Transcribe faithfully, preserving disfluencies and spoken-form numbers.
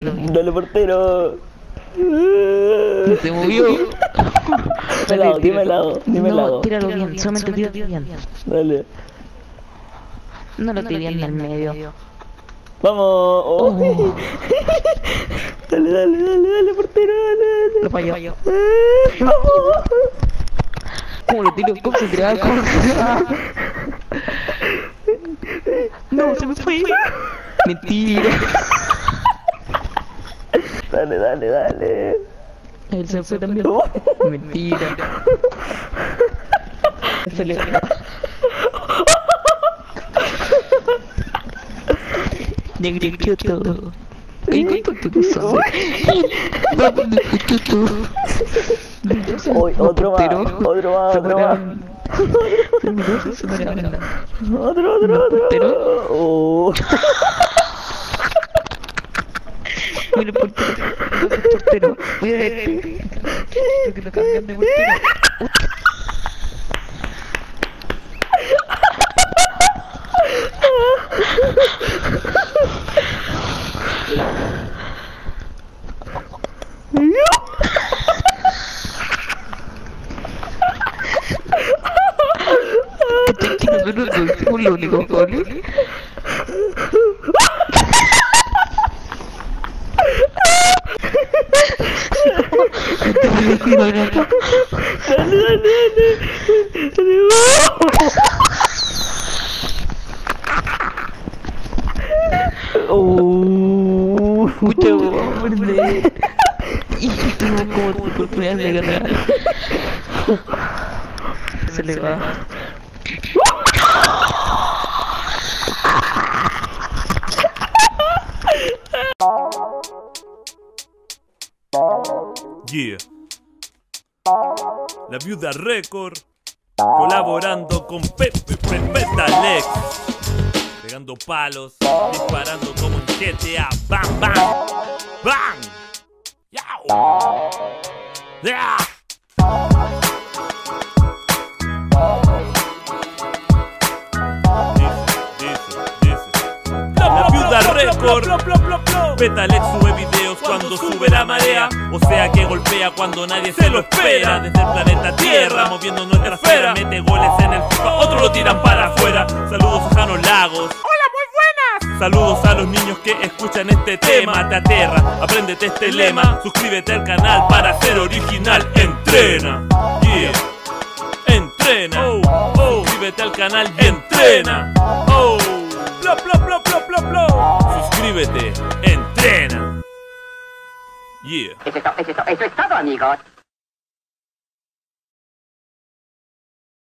Dale, portero. Se movió. Dime lado, dime lado, dime No, lado. tíralo bien, solamente tíralo bien. Dale. No lo tiré en el medio. Vamos. Oh. Dale, dale, dale, dale, portero, dale, dale. Lo falló. Eh, Vamos. ¿Cómo lo tiró? ¿Cómo se tiraba? ¿Cómo se tiraba? No, se me fue. Mentira. Dale, dale, dale. Él se fue también. Oh. Mentira. Se le fue. Negrito. Ay, ¿cuánto tú sabes? Hoy, otro más, otro más, otro más. Otro, otro, otro. Oh. Mira, portero. Portero. Mira este. Que lo cambian de portero. Un lo único gol. Dale, dale, dale. Oh. Mucha hombre. Y tuvo como oportunidad de ganar. Se le va. Yeah. La Viuda Record, colaborando con Pepe Petalex, pegando palos, disparando como en G T A. Bam, bam, bam. Yao. Yeah. La Viuda Record, Petalex sube videos cuando sube la marea, o sea que golpea cuando nadie se lo espera. Desde el planeta Tierra, moviendo nuestra esfera, mete goles en el FIFA, otros lo tiran para afuera. Saludos a Jano Lagos. ¡Hola, muy buenas! Saludos a los niños que escuchan este tema. Te aterra, apréndete este lema. Suscríbete al canal para ser original. Entrena, yeah. Entrena, oh, oh. Suscríbete al canal y entrena, oh. Plop, plop, plop, plop, plop, plop. Suscríbete, entrena. Yeah. Eso es, to- eso es to- eso es todo, amigos.